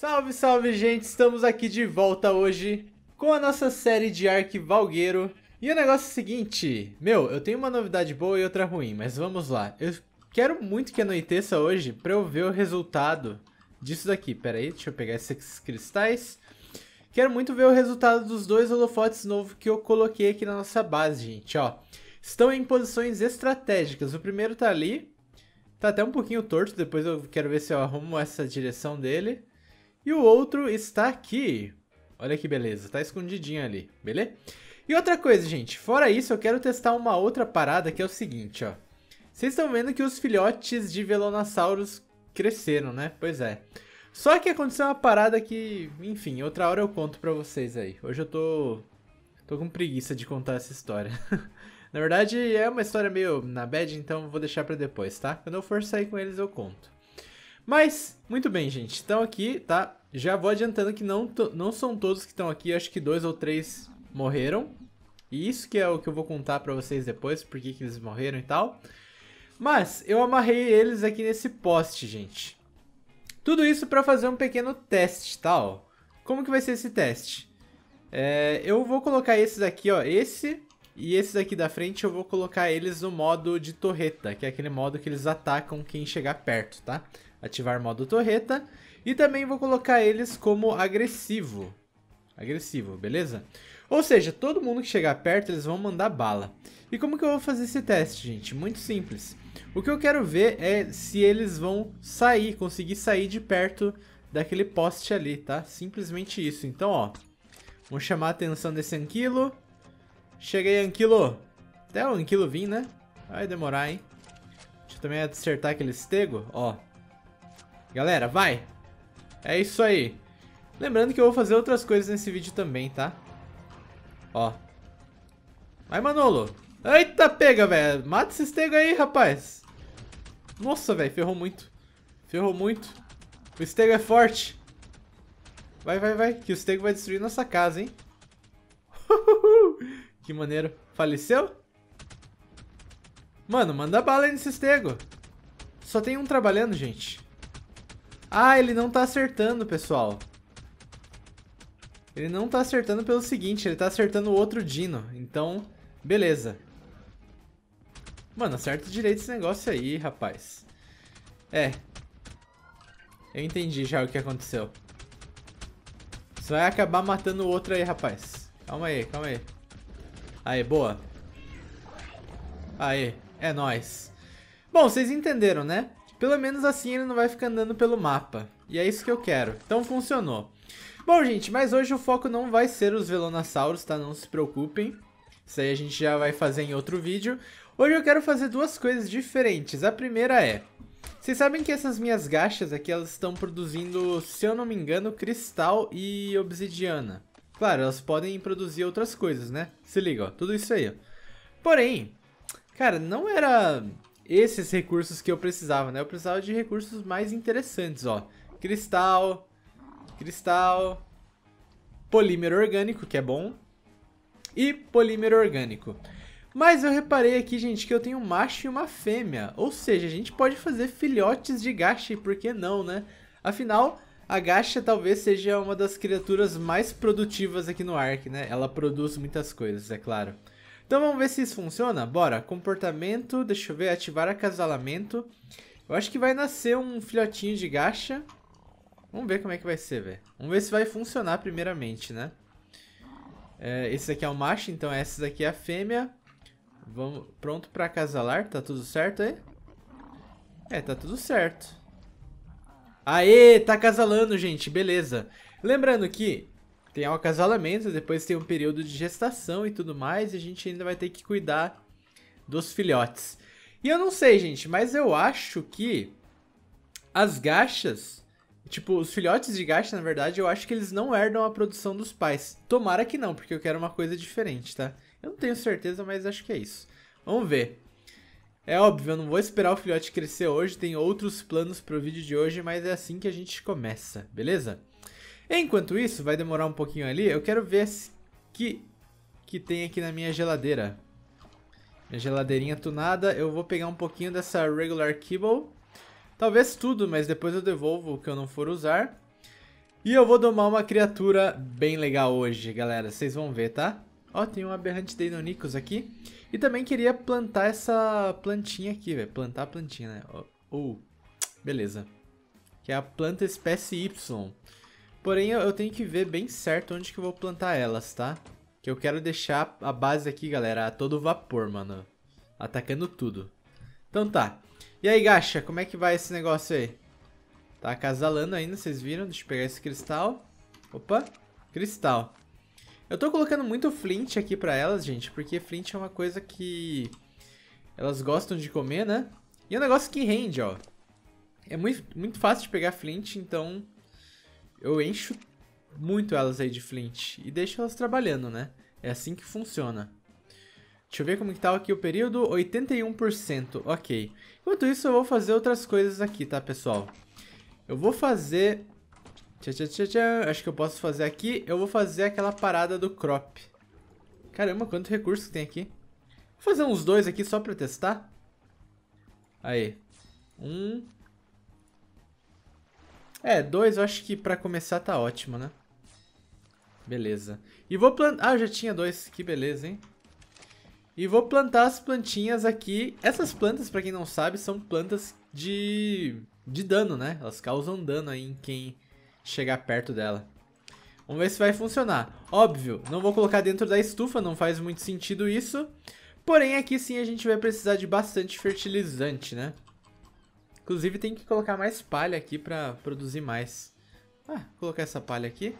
Salve, salve, gente! Estamos aqui de volta hoje com a nossa série de Ark Valgueiro. E o negócio é o seguinte, eu tenho uma novidade boa e outra ruim, mas vamos lá. Eu quero muito que anoiteça hoje pra eu ver o resultado disso daqui. Pera aí, deixa eu pegar esses cristais. Quero muito ver o resultado dos dois holofotes novos que eu coloquei aqui na nossa base, gente, ó. Estão em posições estratégicas. O primeiro tá ali. Tá até um pouquinho torto, depois eu quero ver se eu arrumo essa direção dele. E o outro está aqui. Olha que beleza, tá escondidinho ali, beleza? E outra coisa, gente, fora isso eu quero testar uma outra parada que é o seguinte, ó. Vocês estão vendo que os filhotes de Velonasaurus cresceram, né? Pois é. Só que aconteceu uma parada que, enfim, outra hora eu conto pra vocês aí. Hoje eu tô com preguiça de contar essa história. Na verdade é uma história meio na bad, então vou deixar pra depois, tá? Quando eu for sair com eles eu conto. Mas, muito bem, gente. Estão aqui, tá? Já vou adiantando que não são todos que estão aqui. Acho que 2 ou 3 morreram. E isso que é o que eu vou contar pra vocês depois. Por que eles morreram e tal. Mas, eu amarrei eles aqui nesse poste, gente. Tudo isso pra fazer um pequeno teste, tá? Ó. Como que vai ser esse teste? Eu vou colocar esses aqui, ó. Esse e esses aqui da frente eu vou colocar eles no modo de torreta. Que é aquele modo que eles atacam quem chegar perto, tá? Ativar modo torreta. E também vou colocar eles como agressivo. Agressivo, beleza? Ou seja, todo mundo que chegar perto, eles vão mandar bala. E como que eu vou fazer esse teste, gente? Muito simples. O que eu quero ver é se eles vão sair, conseguir sair de perto daquele poste ali, tá? Simplesmente isso. Então, ó. Vamos chamar a atenção desse Anquilo. Chega aí, Anquilo. Até o Anquilo vir, né? Vai demorar, hein? Deixa eu também acertar aquele estego, ó. Galera, vai! É isso aí. Lembrando que eu vou fazer outras coisas nesse vídeo também, tá? Ó. Vai, Manolo! Eita, pega, velho! Mata esse estego aí, rapaz! Nossa, velho, ferrou muito. Ferrou muito. O estego é forte. Vai, vai, vai. Que o estego vai destruir nossa casa, hein? Que maneiro. Faleceu? Mano, manda bala aí nesse estego. Só tem um trabalhando, gente. Ah, ele não tá acertando, pessoal. Ele não tá acertando pelo seguinte, ele tá acertando o outro dino. Então, beleza. Mano, acerta direito esse negócio aí, rapaz. Eu entendi já o que aconteceu. Você vai acabar matando o outro aí, rapaz. Calma aí, calma aí. Aí, boa. Aí, é nóis. Bom, vocês entenderam, né? Pelo menos assim ele não vai ficar andando pelo mapa. E é isso que eu quero. Então funcionou. Bom, gente, mas hoje o foco não vai ser os Velonasaurus, tá? Não se preocupem. Isso aí a gente já vai fazer em outro vídeo. Hoje eu quero fazer duas coisas diferentes. A primeira é... Vocês sabem que essas minhas gachas aqui, elas estão produzindo, se eu não me engano, cristal e obsidiana. Claro, elas podem produzir outras coisas, né? Se liga, ó. Tudo isso aí, ó. Porém, cara, não era... esses recursos que eu precisava, né? Eu precisava de recursos mais interessantes, ó. Cristal, cristal, polímero orgânico, que é bom, e polímero orgânico. Mas eu reparei aqui, gente, que eu tenho um macho e uma fêmea. Ou seja, a gente pode fazer filhotes de gacha, e por que não, né? Afinal, a gacha talvez seja uma das criaturas mais produtivas aqui no Ark, né? Ela produz muitas coisas, é claro. Então vamos ver se isso funciona? Bora, comportamento, deixa eu ver, ativar acasalamento. Eu acho que vai nascer um filhotinho de gacha. Vamos ver como é que vai ser, velho. Vamos ver se vai funcionar primeiramente, né? Esse aqui é o macho, então essa daqui é a fêmea. Vamos, pronto pra acasalar, tá tudo certo aí? Tá tudo certo. Aê, tá acasalando, gente, beleza. Lembrando que... tem o acasalamento, depois tem um período de gestação e tudo mais, e a gente ainda vai ter que cuidar dos filhotes. E eu não sei, gente, mas eu acho que as gachas, tipo, os filhotes de gacha, na verdade, eu acho que eles não herdam a produção dos pais. Tomara que não, porque eu quero uma coisa diferente, tá? Eu não tenho certeza, mas acho que é isso. Vamos ver. É óbvio, eu não vou esperar o filhote crescer hoje, tem outros planos pro vídeo de hoje, mas é assim que a gente começa, beleza? Enquanto isso, vai demorar um pouquinho ali, eu quero ver que tem aqui na minha geladeira. Minha geladeirinha tunada, eu vou pegar um pouquinho dessa regular kibble. Talvez tudo, mas depois eu devolvo o que eu não for usar. E eu vou domar uma criatura bem legal hoje, galera. Vocês vão ver, tá? Ó, tem um aberrante Deinonychus aqui. E também queria plantar essa plantinha aqui, velho. Plantar a plantinha, né? Beleza. Que é a planta espécie Y. Porém, eu tenho que ver bem certo onde que eu vou plantar elas, tá? Que eu quero deixar a base aqui, galera, a todo vapor, mano. Atacando tudo. Então tá. E aí, Gacha, como é que vai esse negócio aí? Tá acasalando ainda, vocês viram? Deixa eu pegar esse cristal. Opa, cristal. Eu tô colocando muito flint aqui pra elas, gente, porque flint é uma coisa que elas gostam de comer, né? E é um negócio que rende, ó. É muito fácil de pegar flint, então eu encho muito elas aí de flint e deixo elas trabalhando, né? É assim que funciona. Deixa eu ver como que tá aqui o período. 81%, ok. Enquanto isso, eu vou fazer outras coisas aqui, tá, pessoal? Eu vou fazer... Acho que eu posso fazer aqui. Eu vou fazer aquela parada do crop. Caramba, quanto recurso que tem aqui. Vou fazer uns 2 aqui só pra testar. Aí. 2 eu acho que pra começar tá ótimo, né? Beleza. E vou plantar... Ah, eu já tinha 2. Que beleza, hein? E vou plantar as plantinhas aqui. Essas plantas, pra quem não sabe, são plantas de dano, né? Elas causam dano aí em quem chegar perto dela. Vamos ver se vai funcionar. Óbvio, não vou colocar dentro da estufa, não faz muito sentido isso. Porém, aqui sim a gente vai precisar de bastante fertilizante, né? Inclusive tem que colocar mais palha aqui pra produzir mais. Vou colocar essa palha aqui.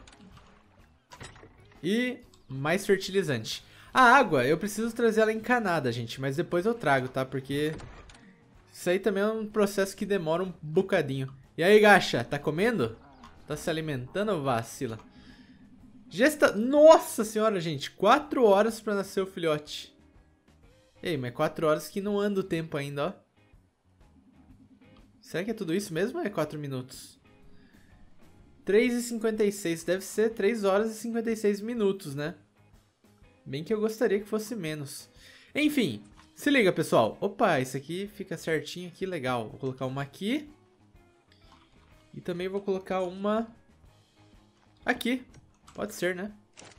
E mais fertilizante. A água, eu preciso trazer ela encanada, gente, mas depois eu trago, tá? Porque isso aí também é um processo que demora um bocadinho. E aí, Gacha, tá comendo? Tá se alimentando ou vacila? Nossa senhora, gente, 4 horas pra nascer o filhote. Ei, mas 4 horas que não anda o tempo ainda, ó. Será que é tudo isso mesmo ou é 4 minutos? 3h56, deve ser 3 horas e 56 minutos, né? Bem que eu gostaria que fosse menos. Enfim, se liga, pessoal. Opa, isso aqui fica certinho aqui, legal. Vou colocar uma aqui. E também vou colocar uma aqui. Pode ser, né?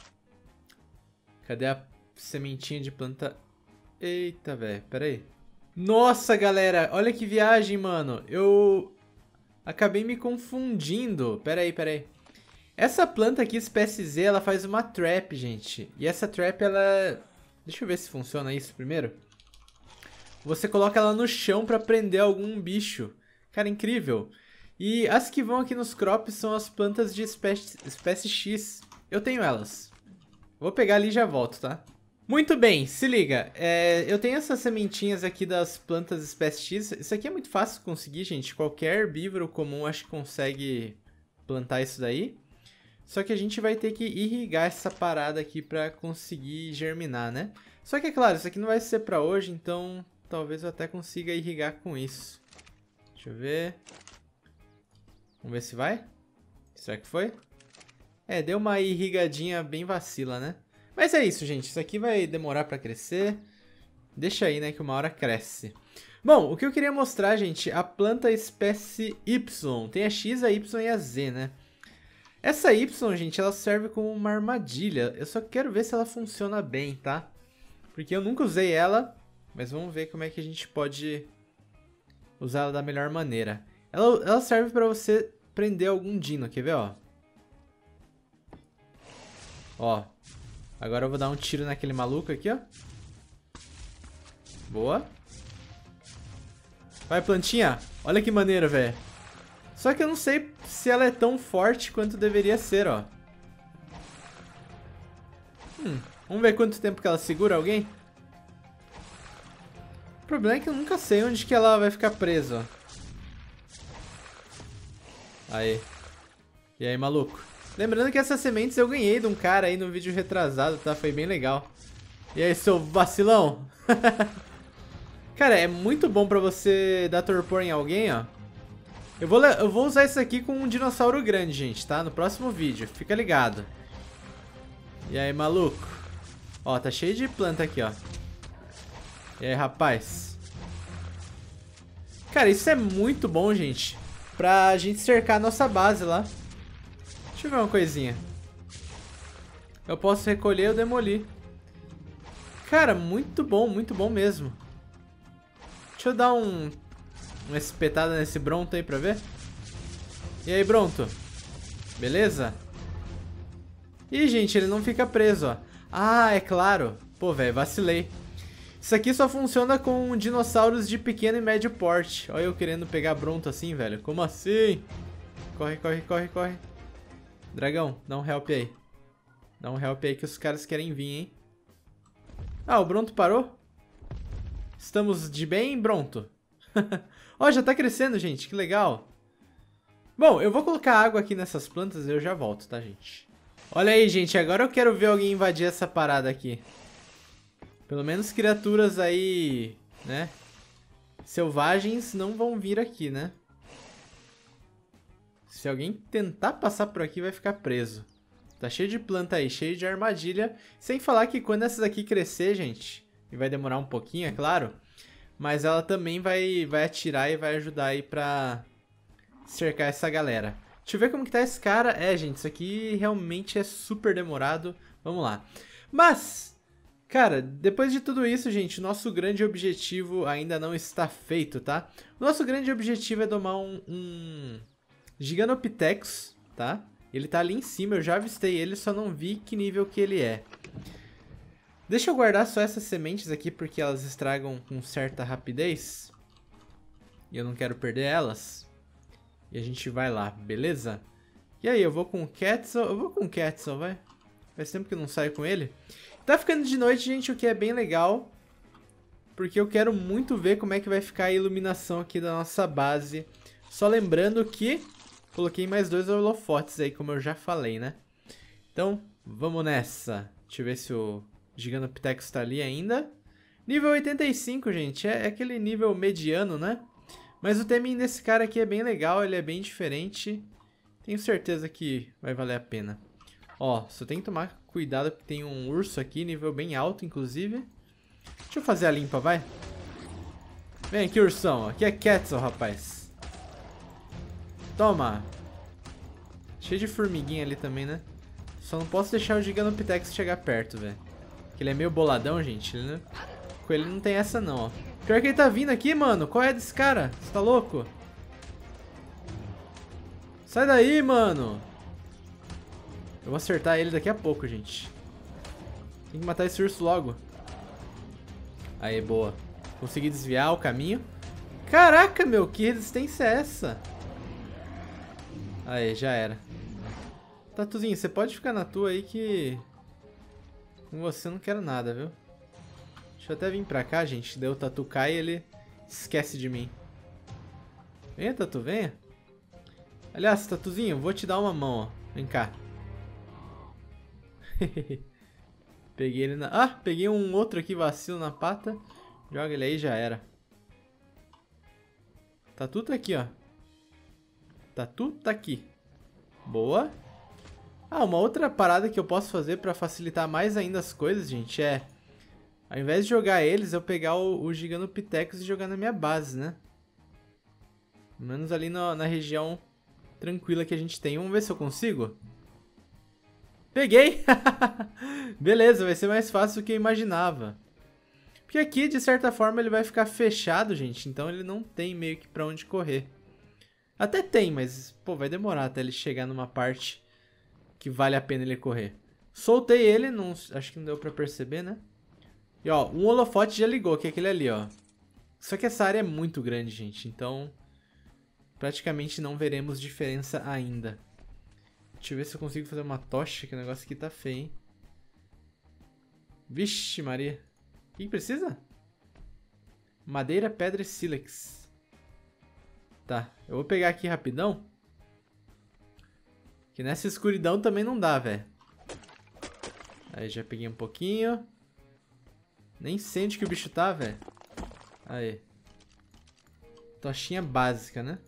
Cadê a sementinha de planta? Eita, velho, pera aí. Nossa, galera, olha que viagem, mano. Eu acabei me confundindo. Pera aí. Essa planta aqui, espécie Z, ela faz uma trap, gente. E essa trap, ela... Deixa eu ver se funciona isso primeiro. Você coloca ela no chão pra prender algum bicho. Cara, incrível. E as que vão aqui nos crops são as plantas de espécie X. Eu tenho elas. Vou pegar ali e já volto, tá? Muito bem, se liga. Eu tenho essas sementinhas aqui das plantas espécie X. Isso aqui é muito fácil de conseguir, gente. Qualquer herbívoro comum acho que consegue plantar isso daí. Só que a gente vai ter que irrigar essa parada aqui pra conseguir germinar, né? Só que é claro, isso aqui não vai ser pra hoje, então talvez eu até consiga irrigar com isso. Deixa eu ver. Vamos ver se vai. Será que foi? Deu uma irrigadinha bem vacila, né? Mas é isso, gente. Isso aqui vai demorar pra crescer. Deixa aí, né, que uma hora cresce. Bom, o que eu queria mostrar, gente, a planta espécie Y. Tem a X, a Y e a Z, né? Essa Y, gente, ela serve como uma armadilha. Eu só quero ver se ela funciona bem, tá? Porque eu nunca usei ela, mas vamos ver como é que a gente pode usar ela da melhor maneira. Ela serve pra você prender algum dino, quer ver, ó? Ó, agora eu vou dar um tiro naquele maluco aqui, ó. Boa. Vai, plantinha. Olha que maneiro, velho. Só que eu não sei se ela é tão forte quanto deveria ser, ó. Vamos ver quanto tempo que ela segura alguém. O problema é que eu nunca sei onde que ela vai ficar presa, ó. Aí. E aí, maluco? Lembrando que essas sementes eu ganhei de um cara aí no vídeo retrasado, tá? Foi bem legal. E aí, seu vacilão? Cara, é muito bom pra você dar torpor em alguém, ó. Eu vou usar isso aqui com um dinossauro grande, gente, tá? No próximo vídeo, fica ligado. E aí, maluco? Ó, tá cheio de planta aqui, ó. E aí, rapaz? Cara, isso é muito bom, gente. Pra gente cercar a nossa base lá. Deixa eu ver uma coisinha. Eu posso recolher ou demolir. Cara, muito bom mesmo. Deixa eu dar uma espetada nesse Bronto aí pra ver. E aí, Bronto? Beleza? Ih, gente, ele não fica preso, ó. Ah, é claro. Pô, velho, vacilei. Isso aqui só funciona com dinossauros de pequeno e médio porte. Olha eu querendo pegar Bronto assim, velho. Como assim? Corre, corre, corre, corre. Dragão, dá um help aí. Dá um help aí que os caras querem vir, hein? Ah, o Bronto parou? Estamos de bem, Bronto? Ó, já tá crescendo, gente. Que legal. Bom, eu vou colocar água aqui nessas plantas e eu já volto, tá, gente? Olha aí, gente. Agora eu quero ver alguém invadir essa parada aqui. Pelo menos criaturas aí, né? Selvagens não vão vir aqui, né? Se alguém tentar passar por aqui, vai ficar preso. Tá cheio de planta aí, cheio de armadilha. Sem falar que quando essas aqui crescer, gente... E vai demorar um pouquinho, é claro. Mas ela também vai atirar e vai ajudar aí pra cercar essa galera. Deixa eu ver como que tá esse cara. É, gente, isso aqui realmente é super demorado. Vamos lá. Mas... Cara, depois de tudo isso, gente, o nosso grande objetivo ainda não está feito, tá? O nosso grande objetivo é domar um Giganopithecus, tá? Ele tá ali em cima, eu já avistei ele, só não vi que nível que ele é. Deixa eu guardar só essas sementes aqui, porque elas estragam com certa rapidez. E eu não quero perder elas. E a gente vai lá, beleza? E aí, eu vou com o Quetzal? Eu vou com o Quetzal, vai. Faz tempo que eu não saio com ele. Tá ficando de noite, gente, o que é bem legal. Porque eu quero muito ver como é que vai ficar a iluminação aqui da nossa base. Só lembrando que coloquei mais 2 holofotes aí, como eu já falei, né? Então, vamos nessa. Deixa eu ver se o Giganopithecus tá ali ainda. Nível 85, gente. É aquele nível mediano, né? Mas o teminho desse cara aqui é bem legal, ele é bem diferente. Tenho certeza que vai valer a pena. Ó, só tem que tomar cuidado porque tem um urso aqui, nível bem alto, inclusive. Deixa eu fazer a limpa, vai. Vem aqui, ursão. Aqui é Quetzal, rapaz. Toma. Cheio de formiguinha ali também, né? Só não posso deixar o Giganopithecus chegar perto, velho. Porque ele é meio boladão, gente. Ele não... Com ele não tem essa, não, ó. Pior que ele tá vindo aqui, mano. Qual é desse cara? Você tá louco? Sai daí, mano. Eu vou acertar ele daqui a pouco, gente. Tem que matar esse urso logo. Aí, boa. Consegui desviar o caminho. Caraca, meu, que resistência é essa? Aí, já era. Tatuzinho, você pode ficar na tua aí que... Com você eu não quero nada, viu? Deixa eu até vir pra cá, gente. Daí o Tatu cai e ele esquece de mim. Venha, Tatu, venha. Aliás, Tatuzinho, vou te dar uma mão, ó. Vem cá. Peguei ele na... Ah, peguei um outro aqui vacilo na pata. Joga ele aí, já era. Tatu tá aqui, ó. Tatu tá aqui. Boa. Ah, uma outra parada que eu posso fazer pra facilitar mais ainda as coisas, gente, é... Ao invés de jogar eles, eu pegar o Giganopithecus e jogar na minha base, né? Pelo menos ali na região tranquila que a gente tem. Vamos ver se eu consigo. Peguei! Beleza, vai ser mais fácil do que eu imaginava. Porque aqui, de certa forma, ele vai ficar fechado, gente. Então ele não tem meio que pra onde correr. Até tem, mas, pô, vai demorar até ele chegar numa parte que vale a pena ele correr. Soltei ele, não, acho que não deu pra perceber, né? E ó, um holofote já ligou, que é aquele ali, ó. Só que essa área é muito grande, gente. Então, praticamente não veremos diferença ainda. Deixa eu ver se eu consigo fazer uma tocha, que o negócio aqui tá feio, hein? Vixe, Maria. O que precisa? Madeira, pedra e sílex. Tá, eu vou pegar aqui rapidão. Que nessa escuridão também não dá, velho. Aí, já peguei um pouquinho. Nem sei onde que o bicho tá, velho. Aí. Tochinha básica, né?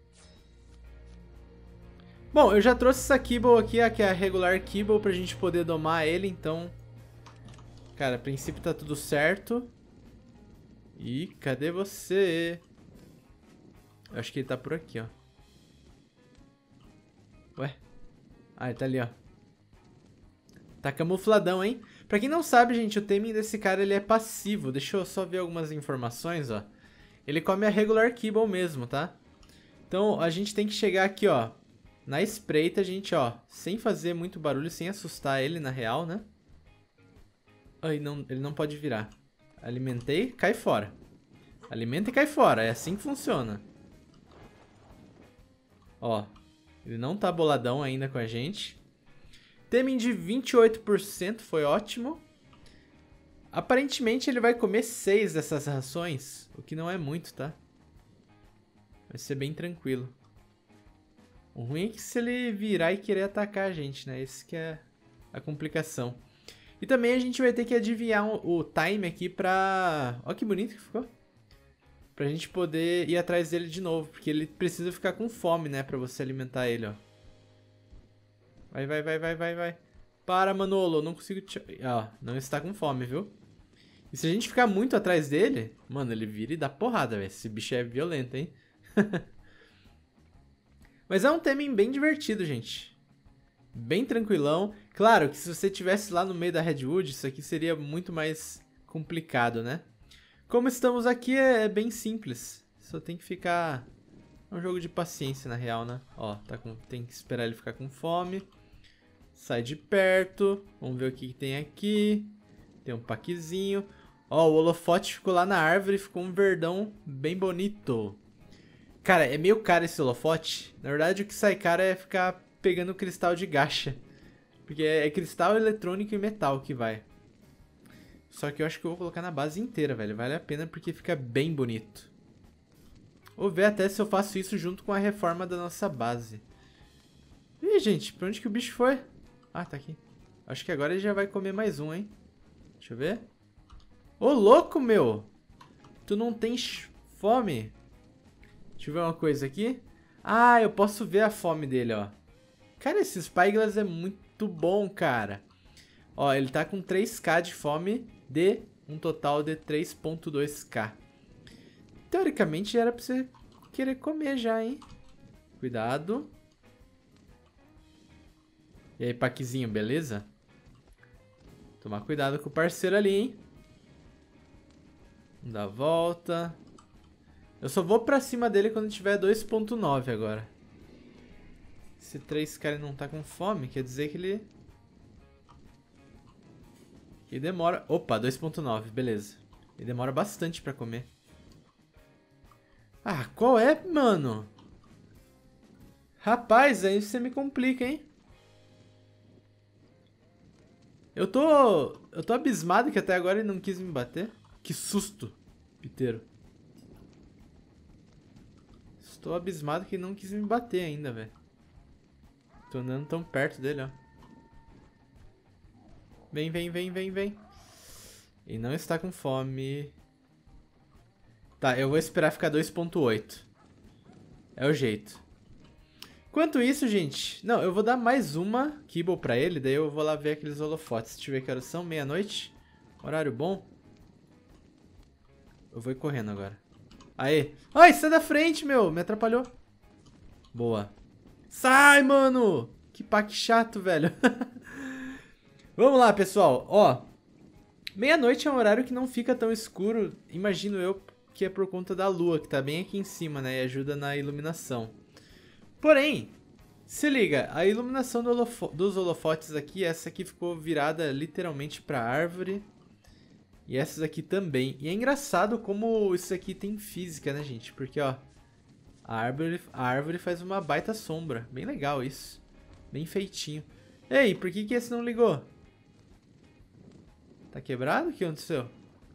Bom, eu já trouxe essa Kibble aqui, que é a regular Kibble, pra gente poder domar ele, então... Cara, a princípio tá tudo certo. Ih, cadê você? Eu acho que ele tá por aqui, ó. Ué? Ah, ele tá ali, ó. Tá camufladão, hein? Pra quem não sabe, gente, o timing desse cara, ele é passivo. Deixa eu só ver algumas informações, ó. Ele come a regular kibble mesmo, tá? Então, a gente tem que chegar aqui, ó. Na espreita, a gente, ó, sem fazer muito barulho, sem assustar ele, na real, né? Ai, não, ele não pode virar. Alimentei, cai fora. Alimenta e cai fora, é assim que funciona. Ó, ele não tá boladão ainda com a gente. Temem de 28%, foi ótimo. Aparentemente ele vai comer 6 dessas rações, o que não é muito, tá? Vai ser bem tranquilo. O ruim é que se ele virar e querer atacar a gente, né? Esse que é a complicação. E também a gente vai ter que adivinhar o time aqui pra... Ó que bonito que ficou. Pra gente poder ir atrás dele de novo, porque ele precisa ficar com fome, né? Pra você alimentar ele, ó. Vai, vai, vai, vai, vai, vai. Para, Manolo, não consigo te... Ó, não está com fome, viu? E se a gente ficar muito atrás dele... Mano, ele vira e dá porrada, velho. Esse bicho é violento, hein? Mas é um tema bem divertido, gente. Bem tranquilão. Claro que se você estivesse lá no meio da Redwood, isso aqui seria muito mais complicado, né? Como estamos aqui, é bem simples. Só tem que ficar... É um jogo de paciência, na real, né? Ó, tem que esperar ele ficar com fome. Sai de perto. Vamos ver o que tem aqui. Tem um paquezinho. Ó, o holofote ficou lá na árvore. Ficou um verdão bem bonito. Cara, é meio caro esse holofote. Na verdade, o que sai caro é ficar pegando cristal de gacha. Porque é cristal, eletrônico e metal que vai. Só que eu acho que eu vou colocar na base inteira, velho. Vale a pena porque fica bem bonito. Vou ver até se eu faço isso junto com a reforma da nossa base. Ih, gente, pra onde que o bicho foi? Ah, tá aqui. Acho que agora ele já vai comer mais um, hein? Deixa eu ver. Ô, louco, meu! Tu não tem fome? Deixa eu ver uma coisa aqui. Ah, eu posso ver a fome dele, ó. Cara, esse Spyglass é muito bom, cara. Ó, ele tá com 3k de fome de um total de 3.2k. Teoricamente era pra você querer comer já, hein? Cuidado. E aí, Paquizinho, beleza? Tomar cuidado com o parceiro ali, hein? Vamos dar a volta. Eu só vou pra cima dele quando tiver 2.9 agora. Se 3k não tá com fome, quer dizer que ele... Que demora... Opa, 2.9, beleza. Ele demora bastante pra comer. Ah, qual é, mano? Rapaz, aí você me complica, hein? Eu tô abismado que até agora ele não quis me bater. Que susto, piteiro. Estou abismado que ele não quis me bater ainda, velho. Tô andando tão perto dele, ó. Vem, vem, vem, vem, vem. E não está com fome. Tá, eu vou esperar ficar 2.8. É o jeito. Enquanto isso, gente... Não, eu vou dar mais uma kibble pra ele. Daí eu vou lá ver aqueles holofotes. Deixa eu ver que horas são. Meia-noite. Horário bom. Eu vou ir correndo agora. Aê. Ai, sai da frente, meu. Me atrapalhou. Boa. Sai, mano. Que pack chato, velho. Vamos lá, pessoal. Ó. Meia-noite é um horário que não fica tão escuro. Imagino eu que é por conta da lua, que tá bem aqui em cima, né? E ajuda na iluminação. Porém, se liga. A iluminação dos holofotes aqui, essa aqui ficou virada literalmente pra árvore. E essas aqui também. E é engraçado como isso aqui tem física, né, gente? Porque, ó, a árvore faz uma baita sombra. Bem legal isso. Bem feitinho. Ei, por que esse não ligou? Tá quebrado? O que aconteceu?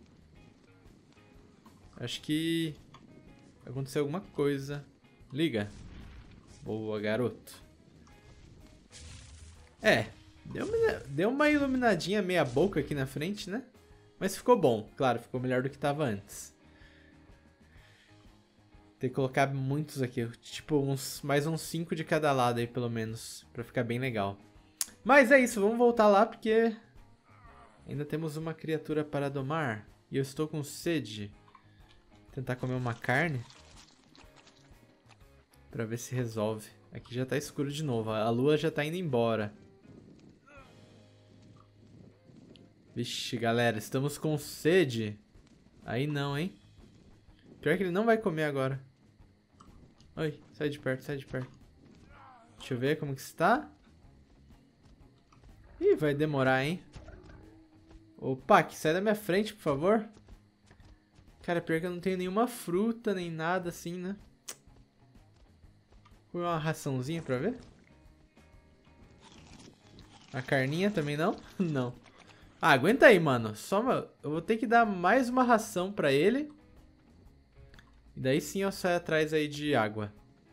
Acho que aconteceu alguma coisa. Liga. Boa, garoto. É, deu uma iluminadinha meia boca aqui na frente, né? Mas ficou bom, claro, ficou melhor do que tava antes. Tem que colocar muitos aqui, tipo mais uns 5 de cada lado aí pelo menos, pra ficar bem legal. Mas é isso, vamos voltar lá porque ainda temos uma criatura para domar. E eu estou com sede. Tentar comer uma carne pra ver se resolve. Aqui já tá escuro de novo. A lua já tá indo embora. Vixe, galera. Estamos com sede. Aí não, hein? Pior que ele não vai comer agora. Oi, sai de perto, sai de perto. Deixa eu ver como que está. Ih, vai demorar, hein? Opa, que sai da minha frente, por favor. Cara, pior que eu não tenho nenhuma fruta, nem nada assim, né? Vou uma raçãozinha pra ver. A carninha também não? Não. Ah, aguenta aí, mano. Eu vou ter que dar mais uma ração pra ele. E daí sim eu saio atrás aí de água.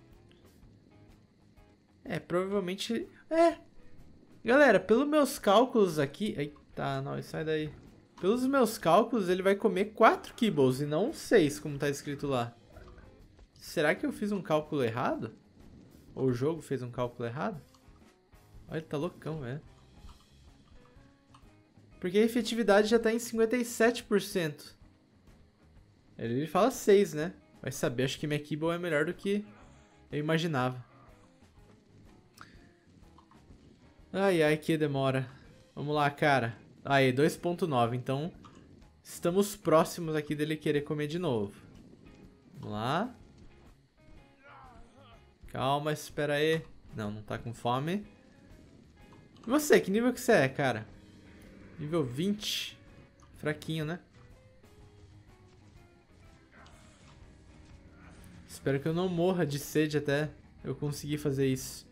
Provavelmente... Galera, pelos meus cálculos aqui... Eita, não, sai daí. Pelos meus cálculos, ele vai comer 4 kibbles e não 6, como tá escrito lá. Será que eu fiz um cálculo errado? Ou o jogo fez um cálculo errado? Olha, ele tá loucão, velho. Porque a efetividade já tá em 57%. Ele fala 6, né? Vai saber, acho que minha kibble é melhor do que eu imaginava. Ai, ai, que demora. Vamos lá, cara. Aí, 2.9. Então, estamos próximos aqui dele querer comer de novo. Vamos lá. Calma, espera aí. Não, não tá com fome. E você, que nível que você é, cara? Nível 20. Fraquinho, né? Espero que eu não morra de sede até eu conseguir fazer isso.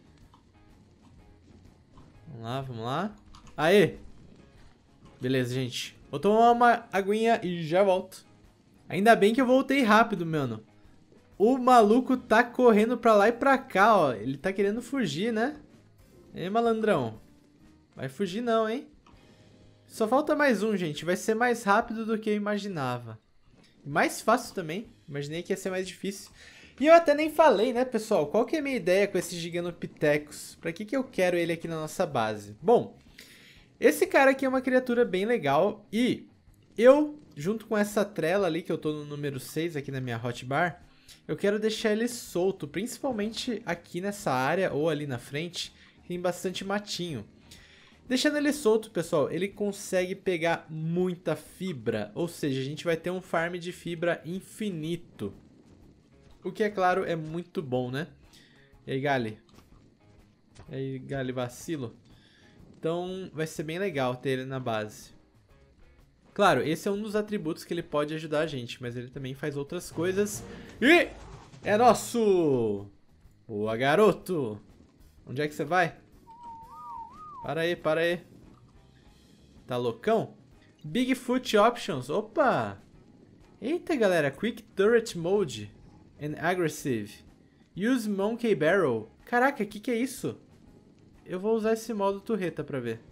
Vamos lá, vamos lá. Aê! Beleza, gente. Vou tomar uma aguinha e já volto. Ainda bem que eu voltei rápido, mano. O maluco tá correndo pra lá e pra cá, ó. Ele tá querendo fugir, né? Ei, malandrão. Vai fugir não, hein? Só falta mais um, gente. Vai ser mais rápido do que eu imaginava. Mais fácil também. Imaginei que ia ser mais difícil. E eu até nem falei, né, pessoal? Qual que é a minha ideia com esse Gigantopithecus? Pra que eu quero ele aqui na nossa base? Bom, esse cara aqui é uma criatura bem legal. E eu, junto com essa trela ali, que eu tô no número 6 aqui na minha hotbar, eu quero deixar ele solto. Principalmente aqui nessa área ou ali na frente, tem bastante matinho. Deixando ele solto, pessoal, ele consegue pegar muita fibra. Ou seja, a gente vai ter um farm de fibra infinito. O que, é claro, é muito bom, né? E aí, Gali? E aí, Gali, vacilo? Então, vai ser bem legal ter ele na base. Claro, esse é um dos atributos que ele pode ajudar a gente, mas ele também faz outras coisas. E é nosso! Boa, garoto! Onde é que você vai? Para aí, para aí. Tá loucão? Bigfoot Options. Opa! Eita, galera. Quick Turret Mode. And Aggressive. Use Monkey Barrel. Caraca, que é isso? Eu vou usar esse modo turreta pra ver.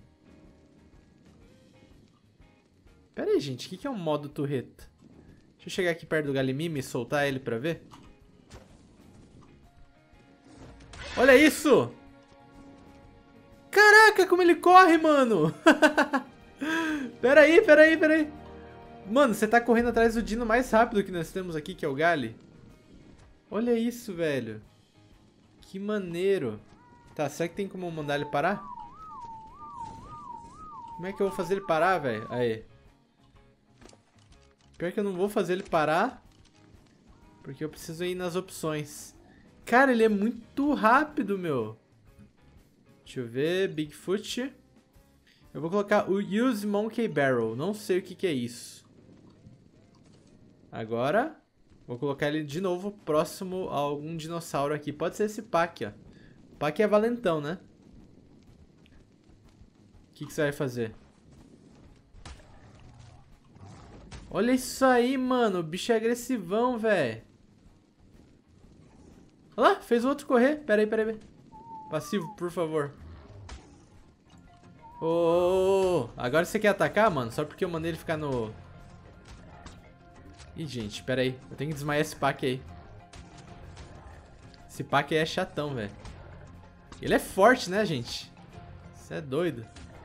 Pera aí, gente. O que é um modo turreta? Deixa eu chegar aqui perto do Galimime e soltar ele pra ver. Olha isso! Caraca, como ele corre, mano! Pera aí, pera aí, pera aí. Mano, você tá correndo atrás do dino mais rápido que nós temos aqui, que é o Gali. Olha isso, velho. Que maneiro. Tá, será que tem como mandar ele parar? Como é que eu vou fazer ele parar, velho? Aí. Pior que eu não vou fazer ele parar, porque eu preciso ir nas opções. Cara, ele é muito rápido, meu. Deixa eu ver, Bigfoot. Eu vou colocar o Use Monkey Barrel. Não sei o que é isso. Agora, vou colocar ele de novo próximo a algum dinossauro aqui. Pode ser esse Pac, ó. Pac é valentão, né? O que você vai fazer? Olha isso aí, mano. O bicho é agressivão, velho. Olha lá, fez o outro correr. Pera aí, pera aí. Passivo, por favor. Agora você quer atacar, mano? Só porque eu mandei ele ficar no... Ih, gente, pera aí. Eu tenho que desmaiar esse Pac aí. Esse Pac aí é chatão, velho. Ele é forte, né, gente? Você é doido.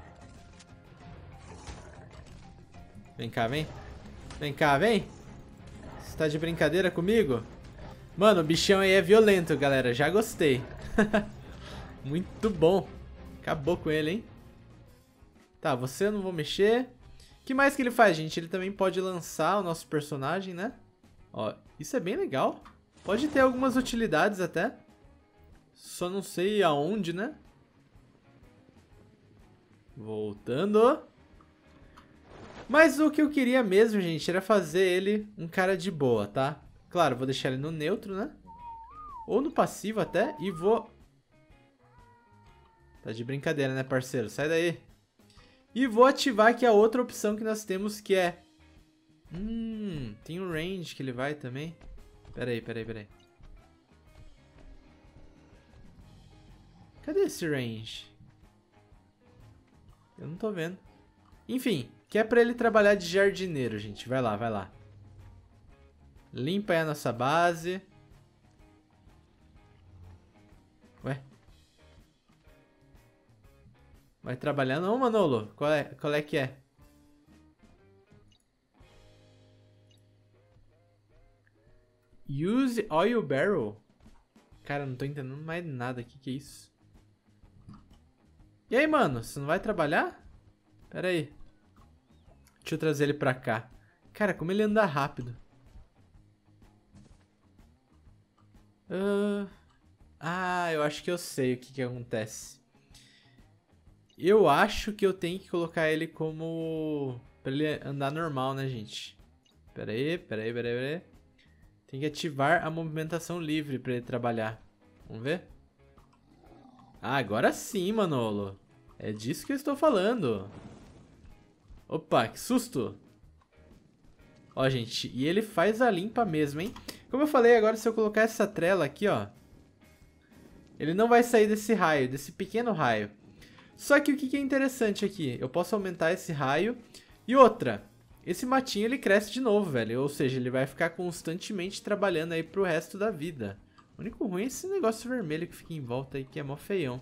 Vem cá, vem. Vem cá, vem. Você tá de brincadeira comigo? Mano, o bichão aí é violento, galera. Já gostei. Muito bom. Acabou com ele, hein? Tá, você eu não vou mexer. O que mais que ele faz, gente? Ele também pode lançar o nosso personagem, né? Ó, isso é bem legal. Pode ter algumas utilidades até. Só não sei aonde, né? Voltando. Mas o que eu queria mesmo, gente, era fazer ele um cara de boa, tá? Claro, vou deixar ele no neutro, né? Ou no passivo até. E vou... Tá de brincadeira, né, parceiro? Sai daí. E vou ativar aqui a outra opção que nós temos, que é... tem um range que ele vai também. Pera aí. Cadê esse range? Eu não tô vendo. Enfim, que é pra ele trabalhar de jardineiro, gente. Vai lá. Limpa aí a nossa base. Ué? Vai trabalhar não, Manolo? Qual é que é? Use oil barrel? Cara, não tô entendendo mais nada. Que é isso? E aí, mano? Você não vai trabalhar? Pera aí. Deixa eu trazer ele pra cá. Cara, como ele anda rápido. Eu acho que eu sei o que acontece. Eu acho que eu tenho que colocar ele como... Pra ele andar normal, né, gente? Pera aí. Tem que ativar a movimentação livre pra ele trabalhar. Vamos ver? Ah, agora sim, Manolo. É disso que eu estou falando. Opa, que susto. Ó, gente, e ele faz a limpa mesmo, hein? Como eu falei, agora se eu colocar essa trela aqui, ó, ele não vai sair desse raio, desse pequeno raio. Só que o que é interessante aqui? Eu posso aumentar esse raio. E outra, esse matinho ele cresce de novo, velho. Ou seja, ele vai ficar constantemente trabalhando aí pro resto da vida. O único ruim é esse negócio vermelho que fica em volta aí, que é mó feião.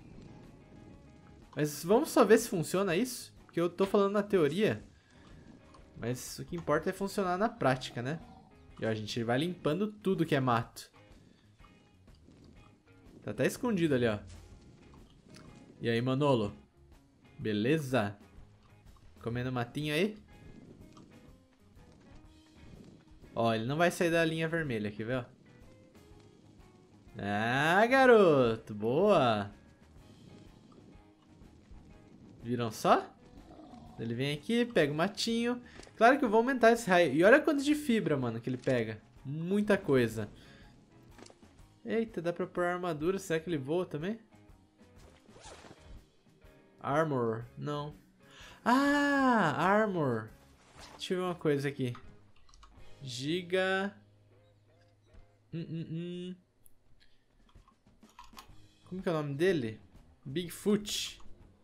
Mas vamos só ver se funciona isso. Porque eu tô falando na teoria. Mas o que importa é funcionar na prática, né? E ó, a gente vai limpando tudo que é mato. Tá até escondido ali, ó. E aí, Manolo? Beleza? Comendo matinho aí? Ó, ele não vai sair da linha vermelha aqui, viu? Ah, garoto! Boa! Viram só? Ele vem aqui, pega o matinho. Claro que eu vou aumentar esse raio. E olha quanto de fibra, mano, que ele pega. Muita coisa. Eita, dá pra pôr armadura. Será que ele voa também? Armor. Não. Ah, armor. Deixa eu ver uma coisa aqui. Giga... Como que é o nome dele? Bigfoot.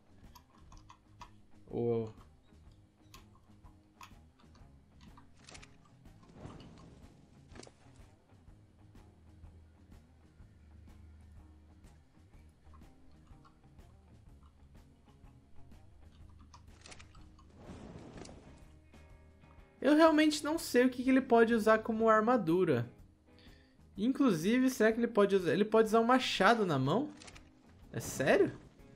Oh. Eu realmente não sei o que ele pode usar como armadura. Inclusive, será que ele pode usar... Ele pode usar um machado na mão? É sério?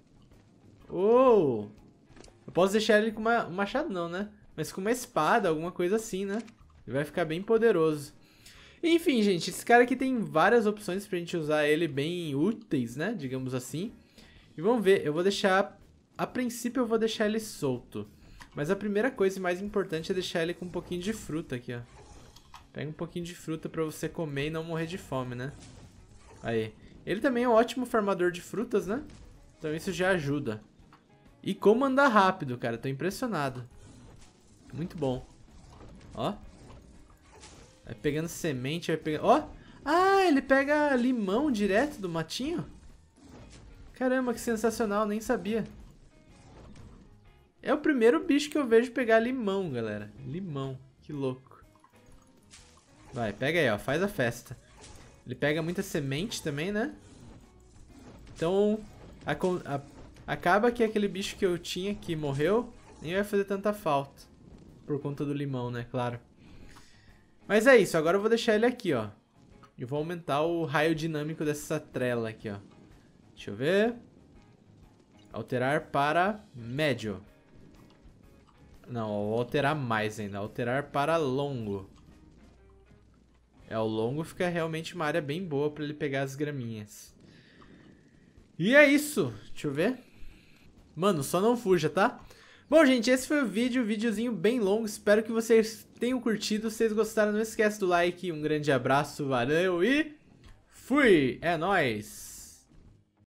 Oh! Eu posso deixar ele com um machado não, né? Mas com uma espada, alguma coisa assim, né? Ele vai ficar bem poderoso. Enfim, gente, esse cara aqui tem várias opções pra gente usar ele bem úteis, né? Digamos assim. E vamos ver, eu vou deixar... A princípio eu vou deixar ele solto. Mas a primeira coisa e mais importante é deixar ele com um pouquinho de fruta aqui, ó. Pega um pouquinho de fruta pra você comer e não morrer de fome, né? Aí. Ele também é um ótimo farmador de frutas, né? Então isso já ajuda. E como andar rápido, cara. Tô impressionado. Muito bom. Ó. Vai pegando semente, vai pegando... Ó! Ah, ele pega limão direto do matinho? Caramba, que sensacional, nem sabia. É o primeiro bicho que eu vejo pegar limão, galera. Limão, que louco. Vai, pega aí, ó, faz a festa. Ele pega muita semente também, né? Então, acaba que aquele bicho que eu tinha que morreu nem vai fazer tanta falta. Por conta do limão, né? Claro. Mas é isso, agora eu vou deixar ele aqui, ó. E vou aumentar o raio dinâmico dessa trela aqui, ó. Deixa eu ver. Alterar para médio. Não, vou alterar mais ainda. Alterar para longo. O longo fica realmente uma área bem boa pra ele pegar as graminhas. E é isso. Deixa eu ver. Mano, só não fuja, tá? Bom, gente, esse foi o vídeo. Videozinho bem longo. Espero que vocês tenham curtido. Se vocês gostaram, não esquece do like. Um grande abraço, valeu e... fui! É nóis!